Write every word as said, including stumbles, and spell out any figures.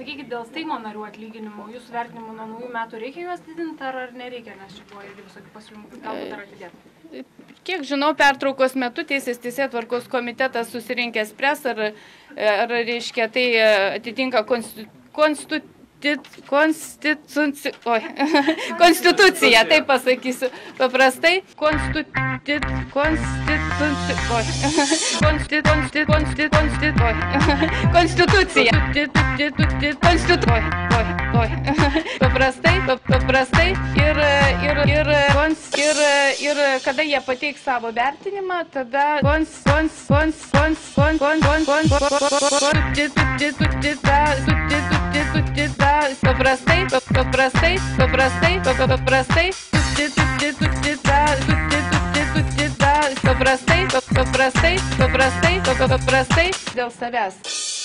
sakykit, dėl Seimo narių atlyginimų, jūsų vertinimų nuo naujų metų reikia juos didinti ar, ar nereikia, nes čia buvo irgi visokių pasiūlymų, galbūt dar atidėti? Kiek žinau, pertraukos metu Teisės teisėtvarkos komitetas susirinkęs spręs, ar, ar reiškia, tai atitinka konstitu, konstitu, Konstituci... Oi. Konstitucija, taip pasakysiu paprastai. Konstituci... Konstituci... Oi. Konsti... Konsti... Konsti... Konsti... Oi. Konstitucija. Konstitu... Oi. Oi. Oi. Paprastai, paprastai. Ir, ir, ir, kons, ir, ir kada jie pateiks savo vertinimą, tada kons, kons, kons, kons, kons, kons, kons, paprastai, paprastai, paprastai, paprastai, paprastai, paprastai, paprastai, paprastai, dėl savęs.